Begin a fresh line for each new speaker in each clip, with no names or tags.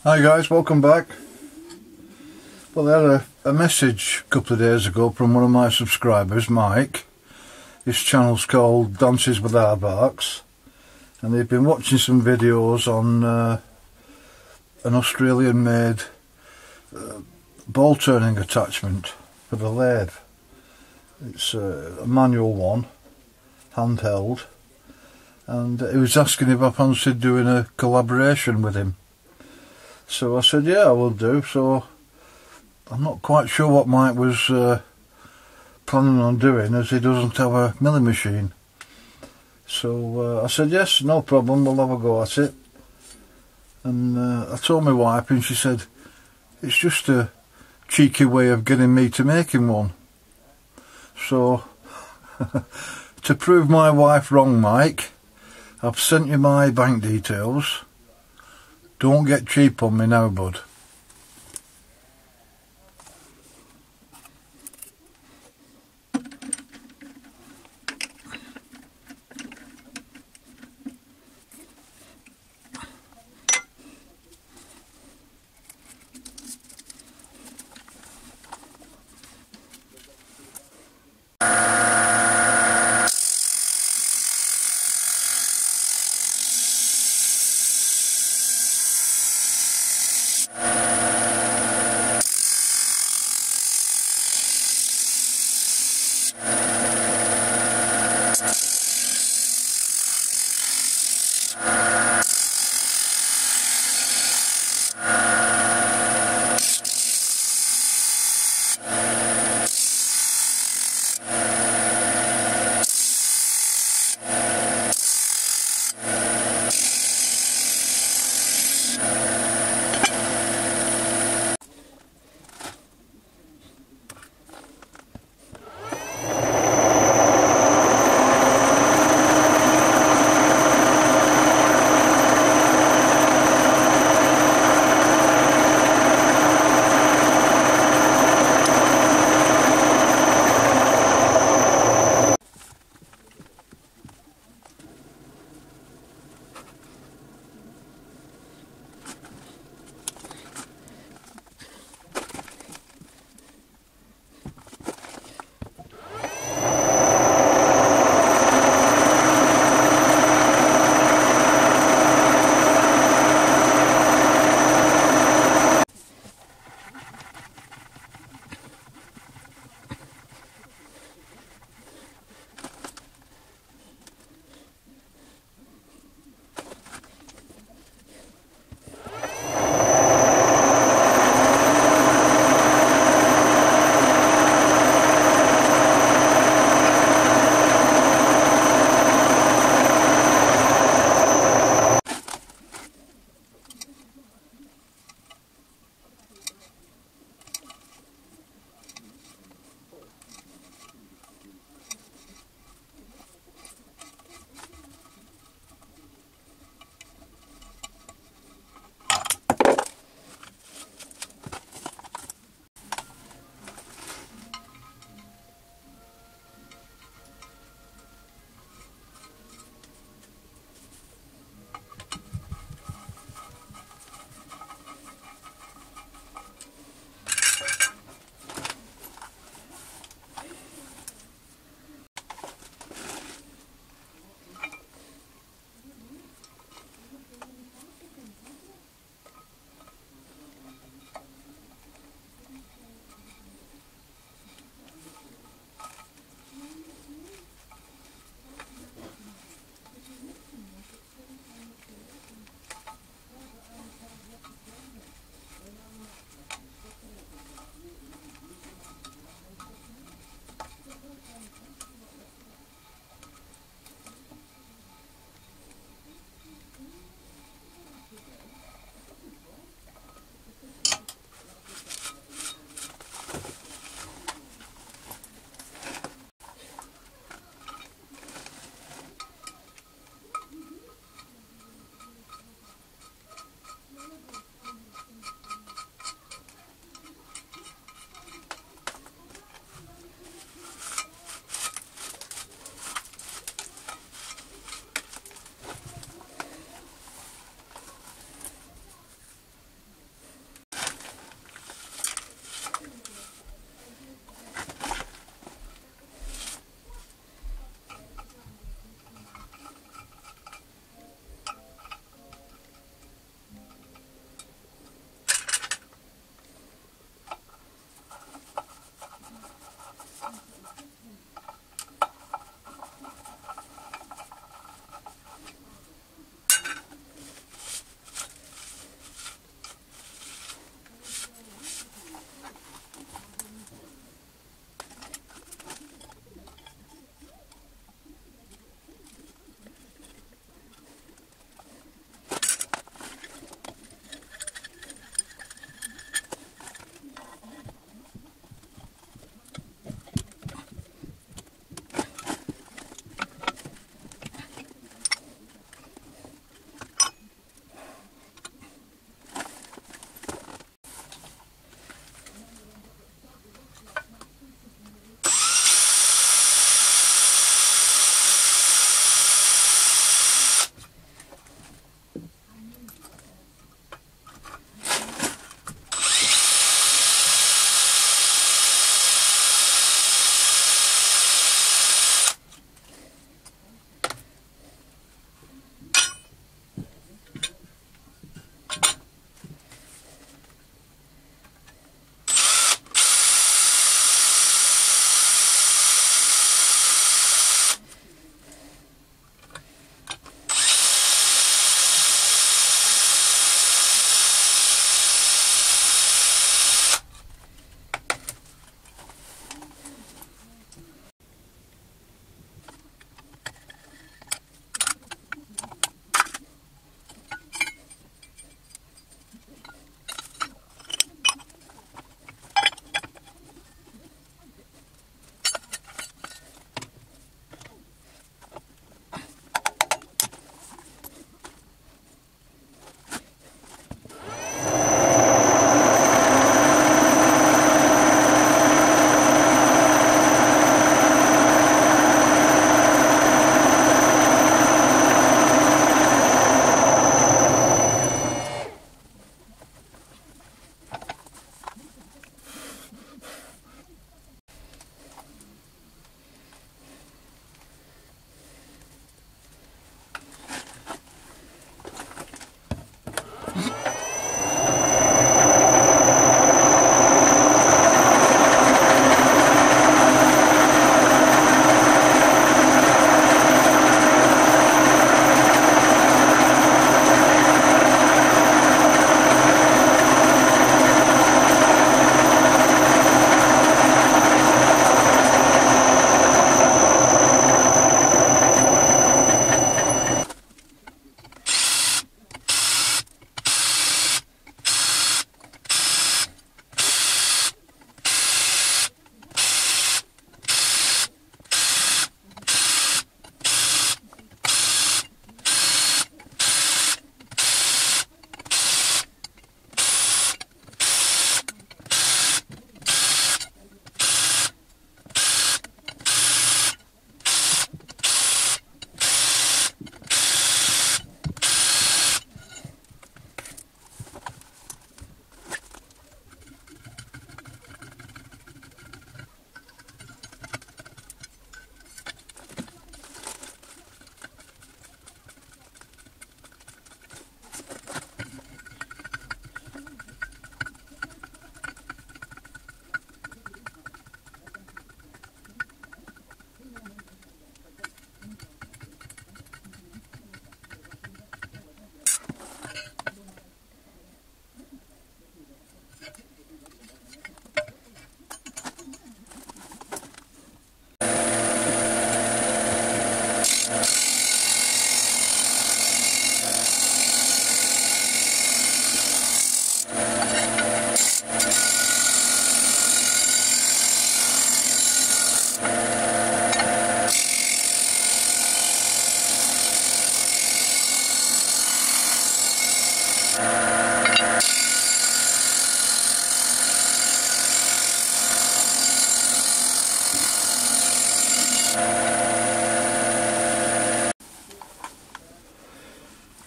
Hi guys, welcome back. Well, I had a message a couple of days ago from one of my subscribers, Mike. His channel's called Dances with Aardvarks, and they've been watching some videos on an Australian made ball turning attachment for the lathe. It's a manual one, handheld, and he was asking if I fancied doing a collaboration with him. So I said, yeah, I will do. So I'm not quite sure what Mike was planning on doing, as he doesn't have a milling machine. So I said, yes, no problem, we'll have a go at it. And I told my wife, and she said, it's just a cheeky way of getting me to make him one. So to prove my wife wrong, Mike, I've sent you my bank details. Don't get cheap on me now, bud.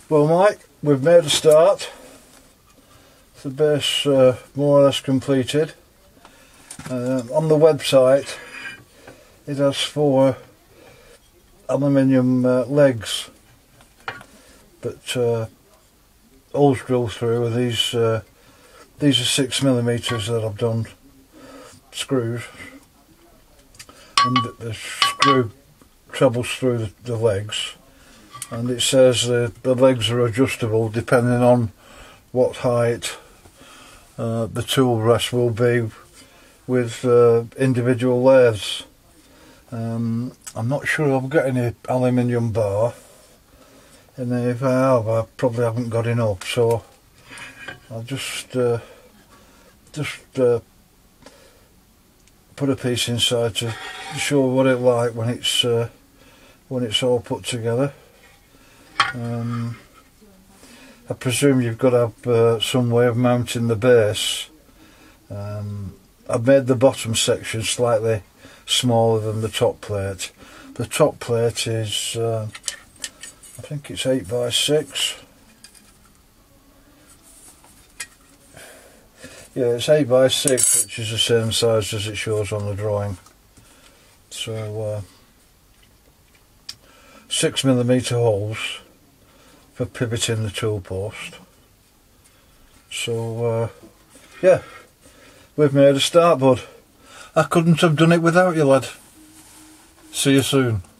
Well, Mike, we've made a start. The base more or less completed. On the website it has 4 aluminium legs that holes drill through. These are 6mm that I've done screws, and the screw travels through the legs, and it says the legs are adjustable depending on what height the tool rest will be with individual lathes. I'm not sure I've got any aluminium bar, and if I have, I probably haven't got enough, so I'll just put a piece inside to show what it's like when it's all put together. I presume you've got to have some way of mounting the base. I've made the bottom section slightly smaller than the top plate. The top plate is, I think it's 8x6. Yeah, it's 8x6, which is the same size as it shows on the drawing. So 6mm holes for pivoting the tool post. So yeah, we've made a start, bud. I couldn't have done it without you, lad. See you soon.